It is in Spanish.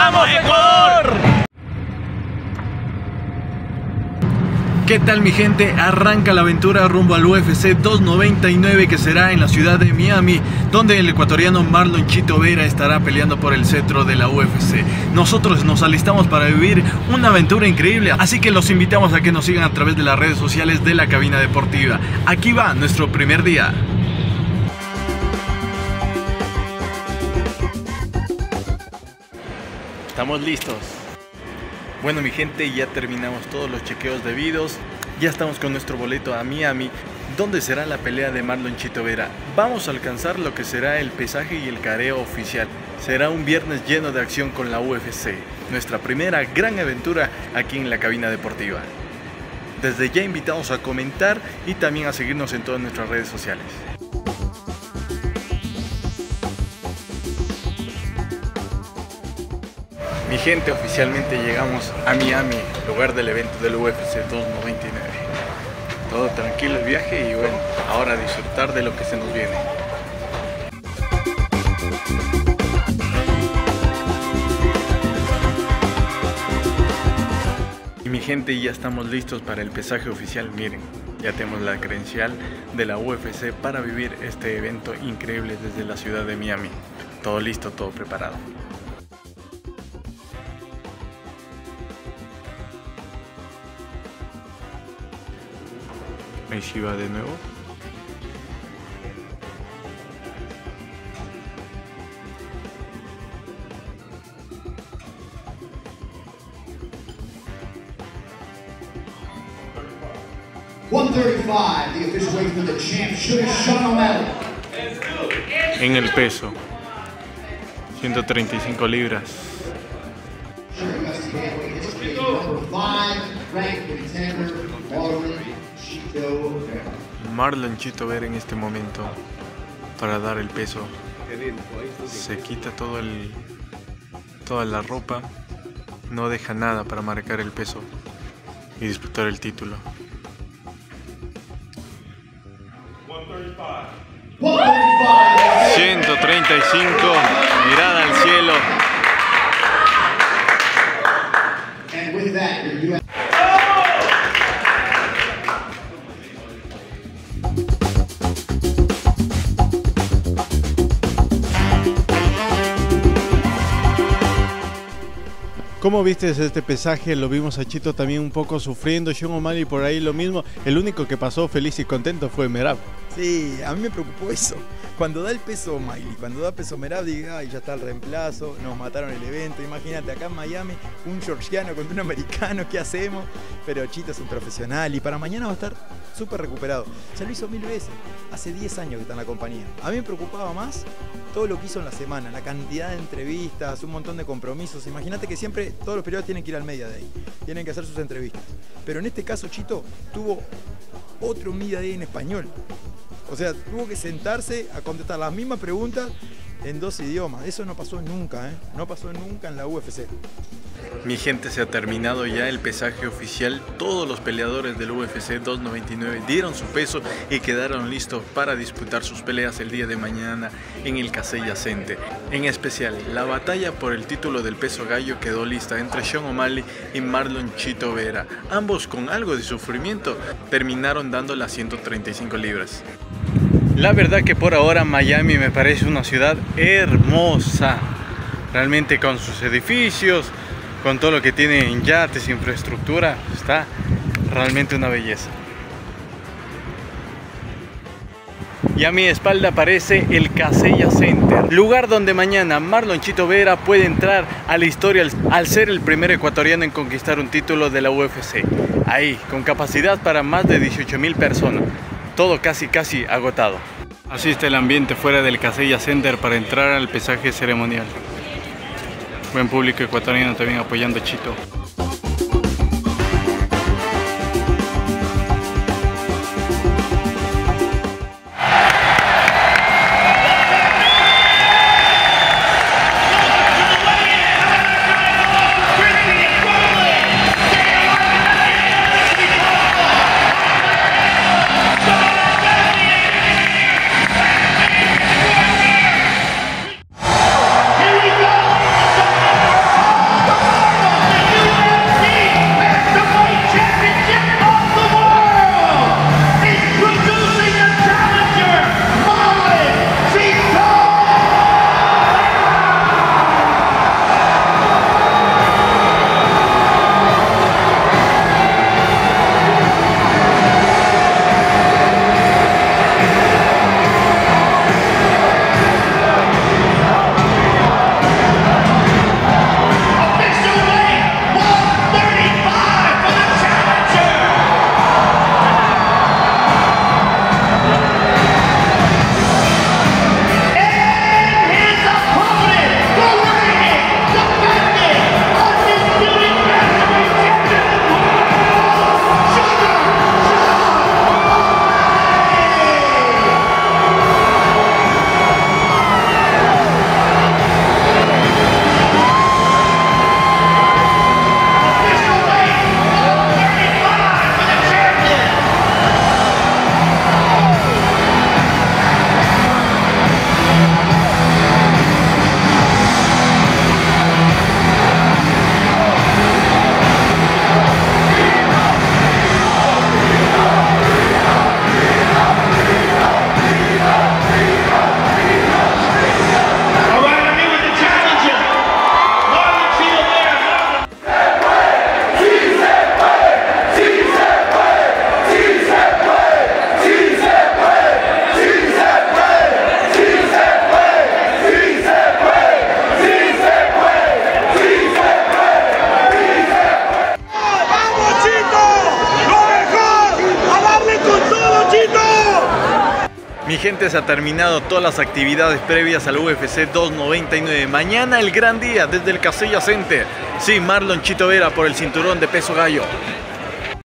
¡Vamos, Ecuador! ¿Qué tal, mi gente? Arranca la aventura rumbo al UFC 299, que será en la ciudad de Miami, donde el ecuatoriano Marlon Chito Vera estará peleando por el cetro de la UFC. Nosotros nos alistamos para vivir una aventura increíble, así que los invitamos a que nos sigan a través de las redes sociales de La Cabina Deportiva. Aquí va nuestro primer día. Estamos listos. Bueno, mi gente, ya terminamos todos los chequeos debidos. Ya estamos con nuestro boleto a Miami, donde será la pelea de Marlon Chito Vera. Vamos a alcanzar lo que será el pesaje y el careo oficial. Será un viernes lleno de acción con la UFC. Nuestra primera gran aventura aquí en La Cabina Deportiva. Desde ya invitamos a comentar y también a seguirnos en todas nuestras redes sociales. Mi gente, oficialmente llegamos a Miami, lugar del evento del UFC 299. Todo tranquilo el viaje y bueno, ahora a disfrutar de lo que se nos viene. Y mi gente, ya estamos listos para el pesaje oficial. Miren, ya tenemos la credencial de la UFC para vivir este evento increíble desde la ciudad de Miami. Todo listo, todo preparado. Ahí sí va de nuevo. The official weight for the champ, Sean O'Malley. En el peso, 135 libras. Marlon Chito Vera en este momento, para dar el peso, se quita toda la ropa, no deja nada para marcar el peso y disputar el título. 135, mirada al cielo. ¿Cómo viste este pesaje? Lo vimos a Chito también un poco sufriendo, Sean O'Malley por ahí lo mismo. El único que pasó feliz y contento fue Merab. Sí, a mí me preocupó eso. Cuando da el peso O'Malley, cuando da peso Merab, diga, ay, ya está el reemplazo, nos mataron el evento. Imagínate, acá en Miami, un georgiano contra un americano, ¿qué hacemos? Pero Chito es un profesional y para mañana va a estar súper recuperado. Ya lo hizo 1000 veces, hace 10 años que está en la compañía. A mí me preocupaba más todo lo que hizo en la semana, la cantidad de entrevistas, un montón de compromisos. Imagínate que siempre todos los periodistas tienen que ir al media day, tienen que hacer sus entrevistas. Pero en este caso Chito tuvo otro media day en español. O sea, tuvo que sentarse a contestar las mismas preguntas en 2 idiomas. Eso no pasó nunca, no pasó nunca en la UFC. Mi gente, se ha terminado ya el pesaje oficial. Todos los peleadores del UFC 299 dieron su peso y quedaron listos para disputar sus peleas el día de mañana en el Casella Center. En especial, la batalla por el título del peso gallo quedó lista entre Sean O'Malley y Marlon Chito Vera. Ambos, con algo de sufrimiento, terminaron dando las 135 libras. La verdad que por ahora Miami me parece una ciudad hermosa, realmente, con sus edificios, con todo lo que tiene en yates, infraestructura, está realmente una belleza. Y a mi espalda aparece el Casella Center, lugar donde mañana Marlon Chito Vera puede entrar a la historia al ser el primer ecuatoriano en conquistar un título de la UFC. Ahí, con capacidad para más de 18.000 personas. Todo casi agotado. Así está el ambiente fuera del Casella Center para entrar al pesaje ceremonial. Buen público ecuatoriano también apoyando a Chito. mi gente, se ha terminado todas las actividades previas al UFC 299. Mañana el gran día desde el Casella Center. Sí, Marlon Chito Vera por el cinturón de peso gallo.